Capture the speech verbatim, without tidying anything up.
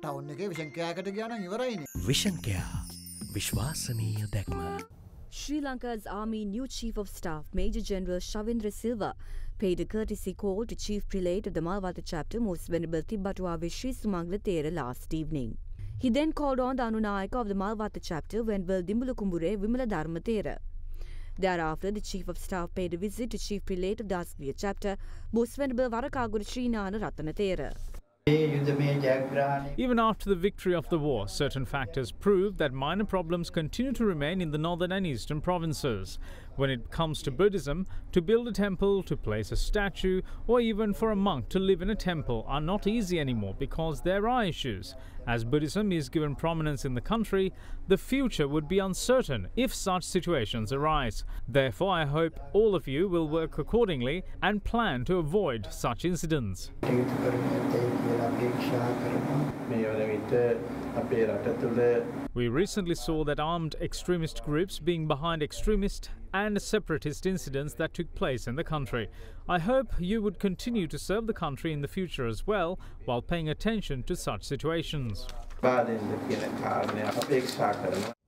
Town එකේ vision කෑකට ගියා නම් ඉවරයිනේ. විෂන් කෑ විශ්වාසනීය දැක්ම. Sri Lanka's Army new Chief of Staff, Major General Shavindra Silva, paid a courtesy call to Chief Prelate of the Malwatha Chapter, Most Venerable Tibbatuave Sri Sumangala Thera last evening. He then called on the Anunayake of the Malwatha Chapter, Venerable Dimbulukumbure Vimala Dharma Thera. Thereafter, the Chief of Staff paid a visit to Chief Prelate of the Asgiri Chapter, Most Venerable Varakaguru Sri Nana Ratana Thera. Even after the victory of the war, certain factors prove that minor problems continue to remain in the northern and eastern provinces. When it comes to Buddhism, to build a temple, to place a statue, or even for a monk to live in a temple are not easy anymore because there are issues. As Buddhism is given prominence in the country, the future would be uncertain if such situations arise. Therefore, I hope all of you will work accordingly and plan to avoid such incidents. We recently saw that armed extremist groups being behind extremist and separatist incidents that took place in the country. I hope you would continue to serve the country in the future as well while paying attention to such situations.